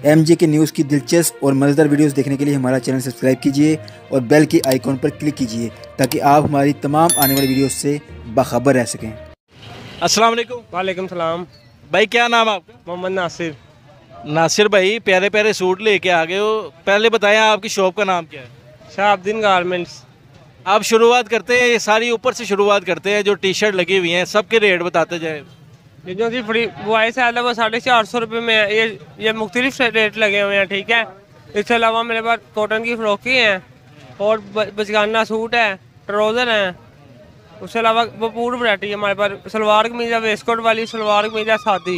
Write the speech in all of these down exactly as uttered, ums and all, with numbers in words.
M जे के news की दिलचस्प और मज़ेदार वीडियोस देखने के लिए हमारा चैनल सब्सक्राइब कीजिए और बेल की आइकॉन पर क्लिक कीजिए ताकि आप हमारी तमाम आने वाली वीडियोस से बाखबर रह सकें। अस्सलाम वालेकुम। वालेकुम सलाम। भाई क्या नाम आपका? मोहम्मद नासिर। नासिर भाई, प्यारे प्यारे सूट लेके आ गए हो। पहले बताएं आपकी शॉप का नाम क्या है? शहाबुद्दीन गारमेंट्स। आप शुरुआत करते हैं, ये सारी ऊपर से शुरुआत करते हैं। जो टी शर्ट लगी हुई हैं सबके रेट बताते जाए। ये जो जी फ्री वॉइस है वो साढ़े चार सौ रुपये में है। ये ये मुख्तलिफ रेट लगे हुए हैं, ठीक है। इसके अलावा मेरे पास कॉटन की फ्रॉकी हैं और बचगाना सूट है, ट्राउज़र हैं। उसके अलावा वो पूरी वैरायटी है हमारे पास। सलवार कमीज है, वेस्टकोट वाली सलवार कमीज है, सादी।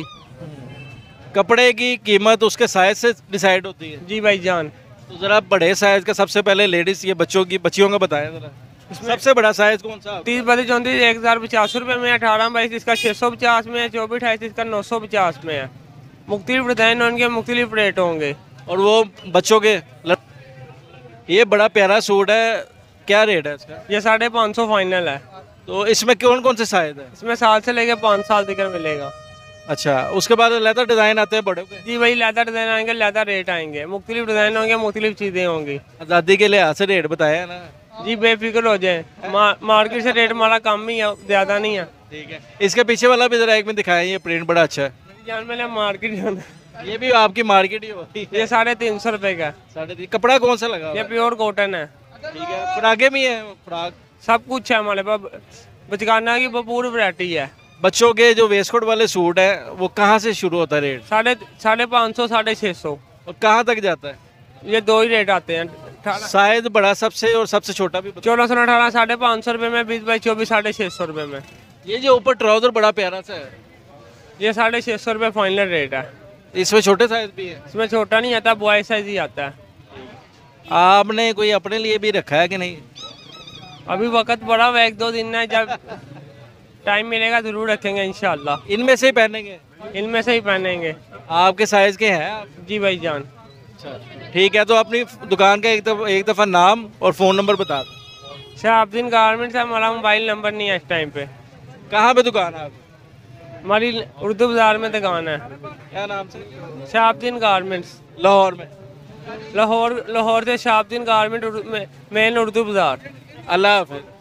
कपड़े की कीमत उसके साइज से डिसाइड होती है? जी भाई जान। तो ज़रा बड़े साइज़ का सबसे पहले लेडीज़, ये बच्चों की बच्चियों का बताएं ज़रा। सबसे बड़ा साइज कौन सा? तीस बत्तीस चौंतीस एक हज़ार पचास रुपये में, अठारह बाईस इसका छः सौ पचास में है, चौबीस अठाईस इसका नौ सौ पचास में है। मुख्तलिफ डिज़ाइन होंगे, मुख्तलिफ रेट होंगे। और वो बच्चों के ल... ये बड़ा प्यारा सूट है, क्या रेट है इसका? ये साढ़े पाँच सौ फाइनल है। तो इसमें कौन कौन से साइज है? इसमें साल से लेके पाँच साल तक मिलेगा। अच्छा, उसके बाद लेदर डिज़ाइन आते हैं बड़े के? जी भाई लेदर डिज़ाइन आएंगे, लेदर रेट आएंगे, मुख्तलिफ डिज़ाइन होंगे, मुख्तलिफ चीज़ें होंगी। आज़ादी के लिहाज से रेट बताया ना जी, बेफिक्र हो जाए। मा, मार्केट से रेट हमारा कम ही है, ज़्यादा नहीं है। ठीक है। इसके पीछे वाला भी जरा एक में दिखाया, ये प्रिंट बड़ा अच्छा है। जान मैंने मार्केट ये भी आपकी मार्केट ही होती है। ये साढ़े तीन सौ रुपये का। साढ़े तीन। कपड़ा कौन सा लगा? ये प्योर कॉटन है। ठीक है। फ्राके भी है? फ्राक सब कुछ है हमारे पास। बचकाना की पूरी वैरायटी है। बच्चों के जो वेस्टकोट वाले सूट है वो कहाँ से शुरू होता है रेट? साढ़े साढ़े पाँच सौ साढ़े छः सौ। और कहाँ तक जाता है? ये दो ही रेट आते हैं। शायद बड़ा सबसे और सबसे छोटा भी। चौदह सौ अठारह साढ़े पाँच सौ रुपये में, बीस बाई चौबीस साढ़े छः सौ रुपये में। ये जो ऊपर ट्राउजर बड़ा प्यारा सा है, ये साढ़े छः सौ रुपये फाइनल रेट है। इसमें छोटे साइज भी है? इसमें छोटा नहीं आता, बॉय साइज ही आता है। आपने कोई अपने लिए भी रखा है कि नहीं? अभी वक्त बड़ा हुआ, एक दो दिन है, जब टाइम मिलेगा जरूर रखेंगे इंशाल्लाह। इनमें से ही पहनेंगे? इनमें से ही पहनेंगे। आपके साइज के हैं आप? जी भाई जान। अच्छा ठीक है, तो अपनी दुकान का एक दफ़ा एक दफ़ा नाम और फ़ोन नंबर बता दो। शहाबुद्दीन गारमेंट्स है, हमारा मोबाइल नंबर नहीं है इस टाइम पे। कहाँ पे दुकान है आप? हमारी उर्दू बाजार में दुकान है। क्या नाम से? शहाबुद्दीन गारमेंट्स, लाहौर में। लाहौर लाहौर से शहाबुद्दीन गारमेंट मेन उर्दू बाजार। अल्लाह हाफ़िज़।